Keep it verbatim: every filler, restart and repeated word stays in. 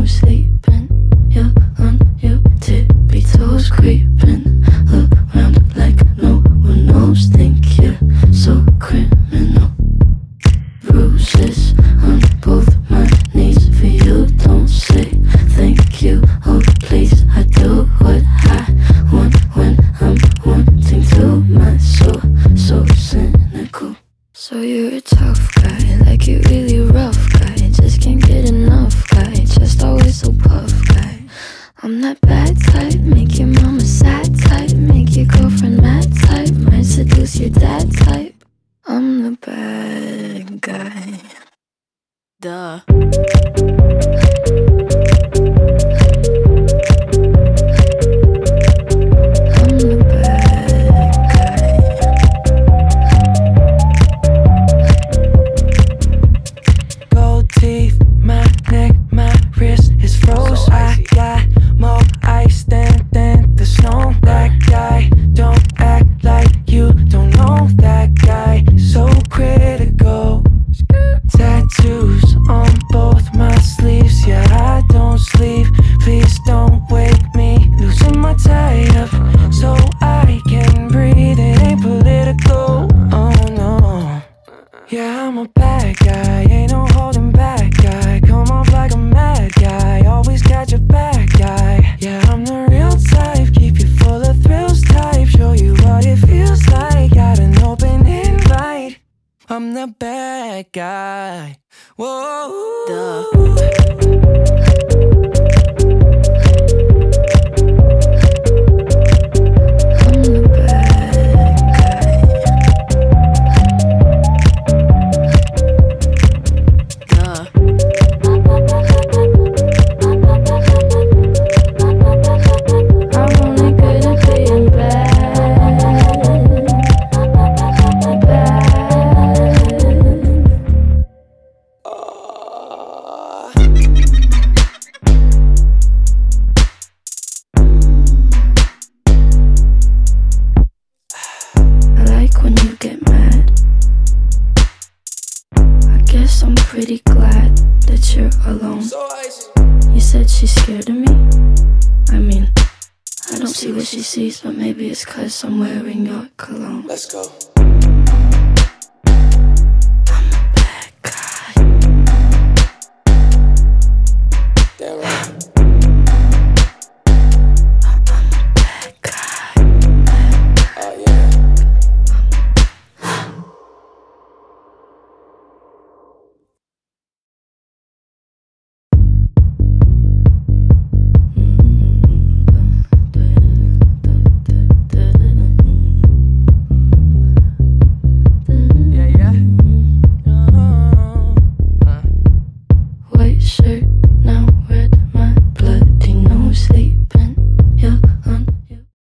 sleeping. You're on your tippy toes creeping around like no one knows. Think you're so criminal. Bruises on both my knees for you. Don't say thank you, oh please. I do what I want when I'm wanting to. My soul so cynical. So you're a tough guy, like you really rough guy. Just can't get enough guy, just always so puff guy. I'm that bad type, make your mama sad type, make your girlfriend mad type, might seduce your dad type. I'm the bad guy. Duh. I'm the bad guy. Gold teeth, my neck, my wrist is froze. I got more ice than, than the snow. That guy, don't act like you don't know that guy. So critical. Tattoos on both my sleeves. Yeah, I don't sleep. Please don't wake me. Losing my tie up so I can breathe. It ain't political. Oh no. Yeah, I'm a bad guy. Ain't no holding back guy. Come off like a mad guy. Always got your back guy. Yeah, I'm the real type. Keep you full of thrills type. Show you what it feels like. Got an open invite. I'm the bad guy. Whoa. Duh. Pretty glad that you're alone. You said she's scared of me. I mean, I don't see what she sees, but maybe it's cause I'm wearing your cologne. Let's go.